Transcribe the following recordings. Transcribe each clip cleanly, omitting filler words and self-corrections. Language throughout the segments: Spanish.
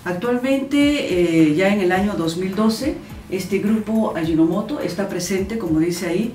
Actualmente, ya en el año 2012, este grupo Ajinomoto está presente, como dice ahí,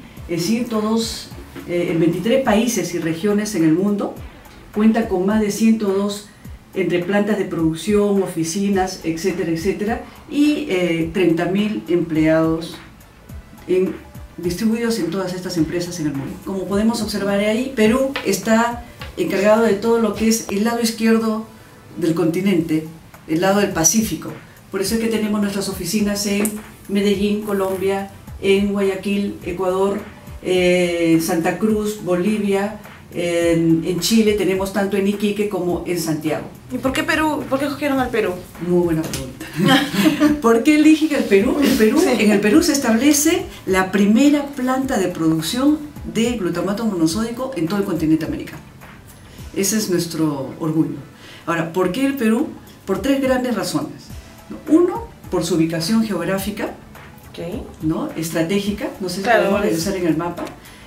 en 23 países y regiones en el mundo. Cuenta con más de 102 entre plantas de producción, oficinas, etcétera, etcétera, y 30.000 empleados distribuidos en todas estas empresas en el mundo. Como podemos observar ahí, Perú está encargado de todo lo que es el lado izquierdo del continente, el lado del Pacífico. Por eso es que tenemos nuestras oficinas en Medellín, Colombia, en Guayaquil, Ecuador, Santa Cruz, Bolivia, en Chile tenemos tanto en Iquique como en Santiago. ¿Y por qué Perú? ¿Por qué escogieron al Perú? Muy buena pregunta. ¿Por qué eligen el Perú? En el Perú se establece la primera planta de producción de glutamato monosódico en todo el continente americano. Ese es nuestro orgullo. Ahora, ¿por qué el Perú? Por tres grandes razones. Uno, por su ubicación geográfica, ¿no? Estratégica, no sé si podemos regresar en el mapa.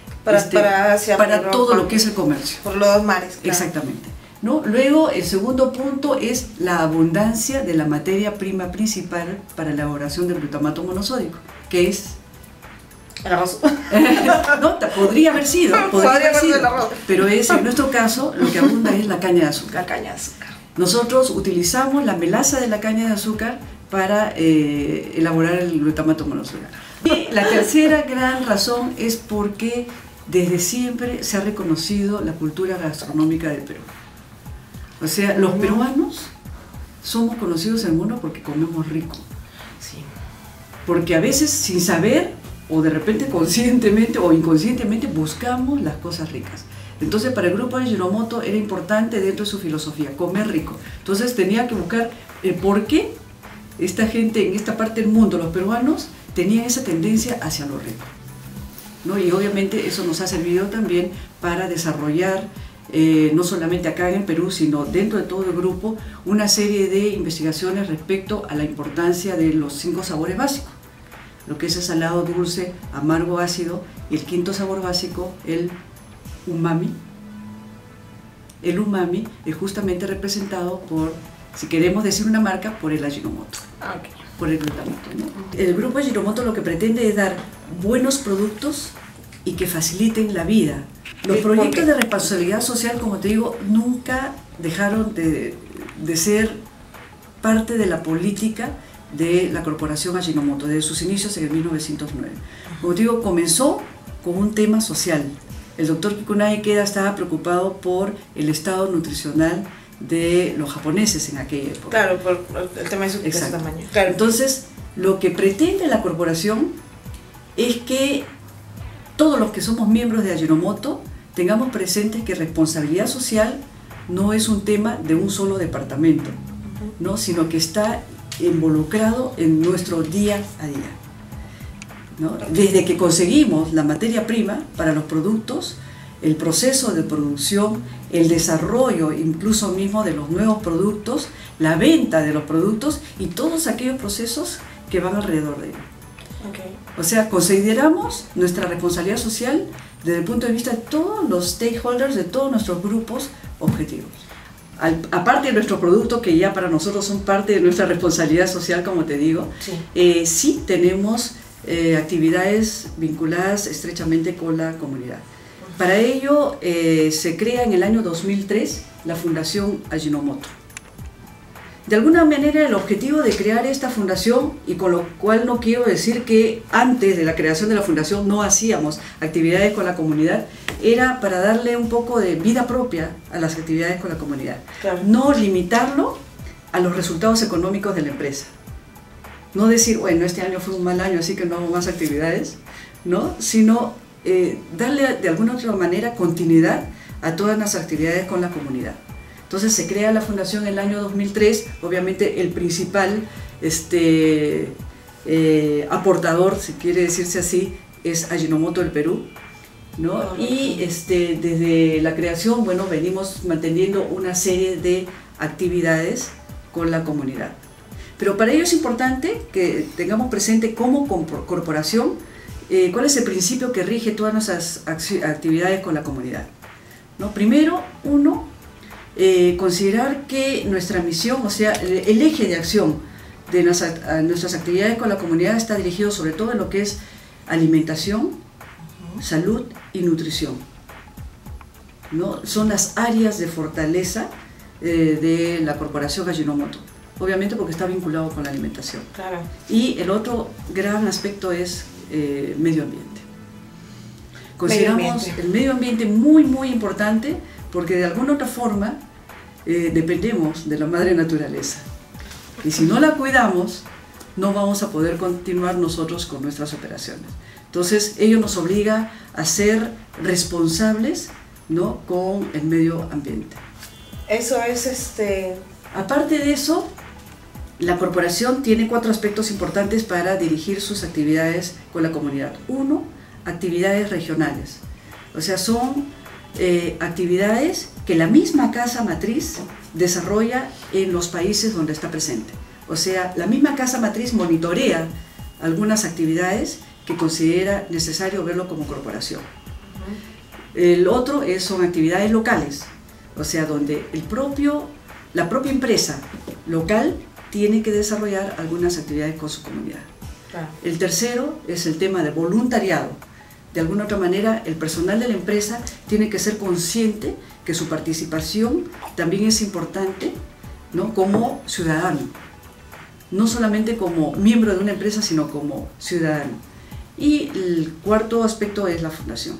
Para todo lo que es el comercio. Por los dos mares. Claro. Exactamente. ¿No? Luego, el segundo punto es la abundancia de la materia prima principal para la elaboración del glutamato monosódico, que es... el arroz. No, podría haber sido, el arroz. Pero en nuestro caso, lo que abunda es la caña de azúcar. La caña de azúcar. Nosotros utilizamos la melaza de la caña de azúcar para elaborar el glutamato monosódico. Y la tercera gran razón es porque desde siempre se ha reconocido la cultura gastronómica del Perú. O sea, los peruanos somos conocidos en el mundo porque comemos rico. Sí. Porque a veces sin saber, o de repente conscientemente o inconscientemente, buscamos las cosas ricas. Entonces para el grupo de Ajinomoto era importante dentro de su filosofía, comer rico. Entonces tenía que buscar el por qué esta gente en esta parte del mundo, los peruanos, tenían esa tendencia hacia lo rico, ¿no? Y obviamente eso nos ha servido también para desarrollar, no solamente acá en el Perú, sino dentro de todo el grupo, una serie de investigaciones respecto a la importancia de los 5 sabores básicos, lo que es el salado, dulce, amargo, ácido, y el quinto sabor básico, el umami. El umami es justamente representado por, si queremos decir una marca, por el Ajinomoto. Okay. Por el glutamato, ¿no? El grupo Ajinomoto lo que pretende es dar buenos productos y que faciliten la vida. Los proyectos de responsabilidad social, como te digo, nunca dejaron de ser parte de la política de la corporación Ajinomoto, desde sus inicios en el 1909. Como te digo, comenzó con un tema social. El doctor Kikunae Ikeda estaba preocupado por el estado nutricional de los japoneses en aquella época. Claro, por el tema de su tamaño. Claro. Entonces, lo que pretende la corporación es que todos los que somos miembros de Ajinomoto tengamos presentes que responsabilidad social no es un tema de un solo departamento, ¿no? Sino que está involucrado en nuestro día a día, ¿no? Desde que conseguimos la materia prima para los productos, el proceso de producción, el desarrollo incluso mismo de los nuevos productos, la venta de los productos y todos aquellos procesos que van alrededor de ello. Okay. O sea, consideramos nuestra responsabilidad social desde el punto de vista de todos los stakeholders, de todos nuestros grupos objetivos. Aparte de nuestros productos, que ya para nosotros son parte de nuestra responsabilidad social, como te digo, sí, sí tenemos actividades vinculadas estrechamente con la comunidad. Para ello se crea en el año 2003 la Fundación Ajinomoto. De alguna manera el objetivo de crear esta fundación, y con lo cual no quiero decir que antes de la creación de la fundación no hacíamos actividades con la comunidad, era para darle un poco de vida propia a las actividades con la comunidad. Claro. No limitarlo a los resultados económicos de la empresa. No decir, bueno, este año fue un mal año, así que no hago más actividades, ¿no? Sino darle de alguna otra manera continuidad a todas las actividades con la comunidad. Entonces se crea la fundación en el año 2003, obviamente el principal aportador, si quiere decirse así, es Ajinomoto del Perú, ¿no? Y desde la creación, bueno, venimos manteniendo una serie de actividades con la comunidad. Pero para ello es importante que tengamos presente como corporación cuál es el principio que rige todas nuestras actividades con la comunidad, ¿no? Primero, uno, considerar que nuestra misión, o sea, el eje de acción de nuestras actividades con la comunidad está dirigido sobre todo en lo que es alimentación, salud y nutrición, ¿no? Son las áreas de fortaleza de la corporación Ajinomoto, obviamente porque está vinculado con la alimentación. Claro. Y el otro gran aspecto es medio ambiente. Consideramos el medio ambiente muy, muy importante porque de alguna otra forma dependemos de la madre naturaleza. Y si no la cuidamos, no vamos a poder continuar nosotros con nuestras operaciones. Entonces, ello nos obliga a ser responsables, ¿no?, con el medio ambiente. Eso es Aparte de eso, la corporación tiene 4 aspectos importantes para dirigir sus actividades con la comunidad. 1, actividades regionales. O sea, son actividades que la misma casa matriz desarrolla en los países donde está presente. O sea, la misma casa matriz monitorea algunas actividades que considera necesario verlo como corporación. El otro son actividades locales, o sea, donde la propia empresa local tiene que desarrollar algunas actividades con su comunidad. Claro. El tercero es el tema de voluntariado. De alguna otra manera, el personal de la empresa tiene que ser consciente que su participación también es importante, ¿no?, como ciudadano. No solamente como miembro de una empresa, sino como ciudadano. Y el cuarto aspecto es la fundación.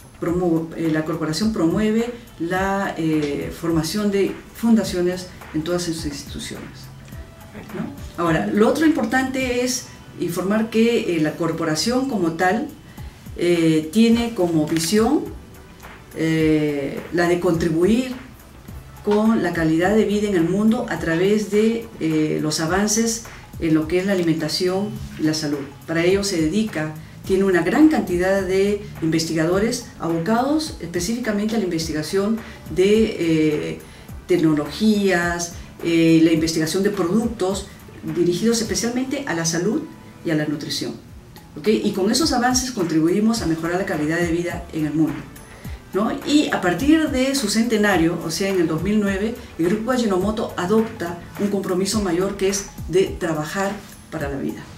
La corporación promueve la formación de fundaciones en todas sus instituciones, ¿no? Ahora, lo otro importante es informar que la corporación como tal tiene como visión la de contribuir con la calidad de vida en el mundo a través de los avances en lo que es la alimentación y la salud. Para ello se dedica, tiene una gran cantidad de investigadores abocados específicamente a la investigación de tecnologías, la investigación de productos dirigidos especialmente a la salud y a la nutrición. ¿Okay? Y con esos avances contribuimos a mejorar la calidad de vida en el mundo, ¿no? Y a partir de su centenario, o sea, en el 2009, el Grupo Ajinomoto adopta un compromiso mayor que es de trabajar para la vida.